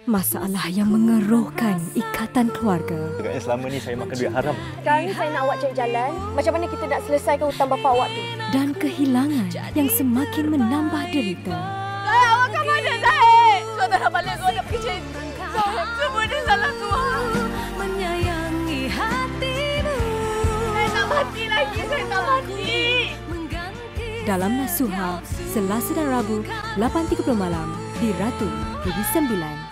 Masalah yang mengerohkan ikatan keluarga. Agaknya selama ni saya makan duit haram. Sekarang ni saya nak awak cari jalan. Macam mana kita nak selesaikan hutang bapa awak tu? Dan kehilangan yang semakin menambah derita. Zahid, awak kat mana, Zahid? Tuan tak nak balik, tuan nak pergi macam itu. Zahid, semua ni salah tuan. Menyayangi hatimu. Saya tak mati lagi, saya tak mati. Dalam Nasuha, Selasa dan Rabu, 8.30 malam di Ratu TV9.